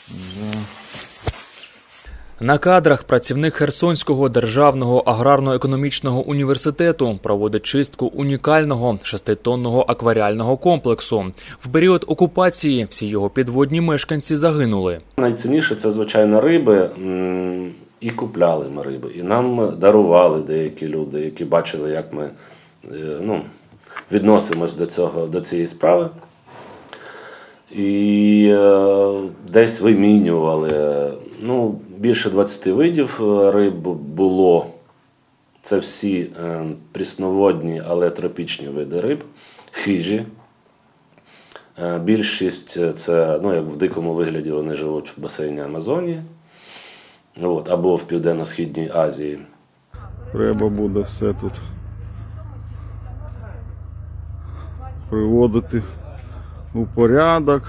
На кадрах працівник Херсонського державного аграрно-економічного університету проводить чистку унікального 6-тонного акваріального комплексу. В період окупації всі його підводні мешканці загинули. Найцінніше – це, звичайно, риби. І купляли ми риби, і нам дарували деякі люди, які бачили, як ми відносимось до цієї справи. І десь вимінювали. Більше 20 видів риб було. Це всі прісноводні, але тропічні види риб, хижі. Більшість це, як в дикому вигляді, вони живуть в басейні Амазонії. Або в Південно-Східній Азії. Треба буде все тут приводити у порядок.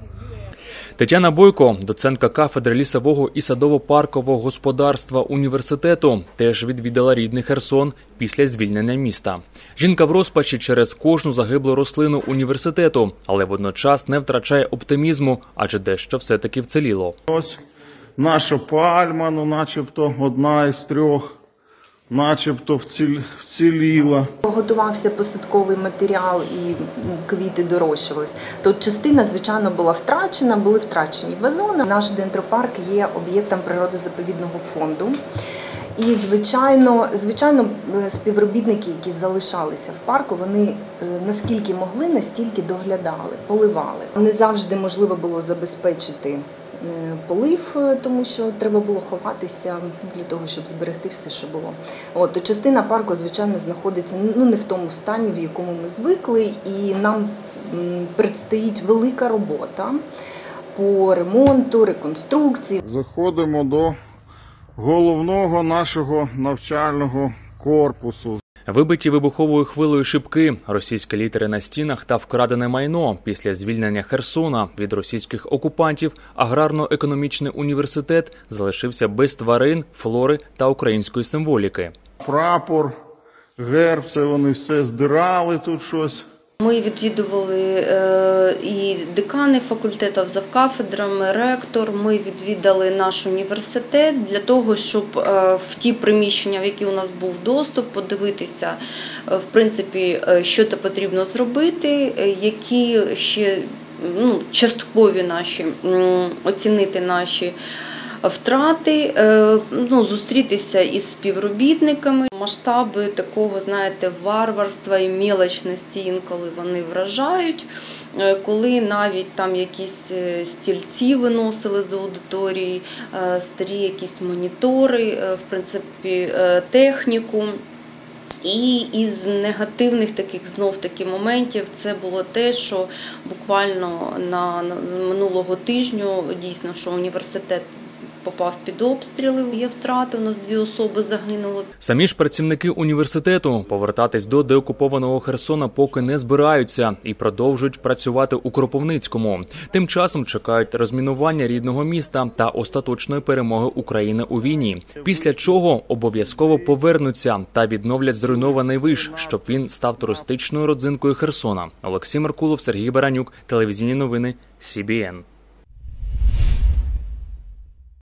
Тетяна Бойко, доцентка кафедри лісового і садово-паркового господарства університету, теж відвідала рідний Херсон після звільнення міста. Жінка в розпачі через кожну загиблу рослину університету, але водночас не втрачає оптимізму, адже дещо все-таки вціліло. Ось наша пальма, начебто одна із 3, начебто вціліла. Готувався посадковий матеріал і квіти дорощувались. То частина, звичайно, була втрачена, були втрачені вазони. Наш дендропарк є об'єктом природозаповідного фонду. І, звичайно, співробітники, які залишалися в парку, вони наскільки могли, настільки доглядали, поливали. Не завжди можливо було забезпечити полив, тому що треба було ховатися для того, щоб зберегти все, що було. То частина парку, звичайно, знаходиться не в тому стані, в якому ми звикли, і нам предстоїть велика робота по ремонту, реконструкції. Заходимо до головного нашого навчального корпусу. Вибиті вибуховою хвилею шибки, російські літери на стінах та вкрадене майно. Після звільнення Херсона від російських окупантів аграрно-економічний університет залишився без тварин, флори та української символіки. Прапор, герб, це вони все здирали тут щось. Ми відвідували і декани факультетів, завкафедрами, ректор. Ми відвідали наш університет для того, щоб в ті приміщення, в які у нас був доступ, подивитися, в принципі, що це потрібно зробити, які ще часткові наші, оцінити наші втрати, зустрітися із співробітниками. Масштаби такого, варварства і мелочності інколи вони вражають, коли навіть там якісь стільці виносили з аудиторії, старі якісь монітори, в принципі, техніку. І із негативних таких моментів це було те, що буквально на минулого тижня дійсно, що університет попав під обстріли, є втрати, у нас 2 особи загинули. Самі ж працівники університету повертатись до деокупованого Херсона поки не збираються і продовжують працювати у Кропивницькому. Тим часом чекають розмінування рідного міста та остаточної перемоги України у війні. Після чого обов'язково повернуться та відновлять зруйнований виш, щоб він став туристичною родзинкою Херсона. Олексій Меркулов, Сергій Баранюк, телевізійні новини, СІБІН.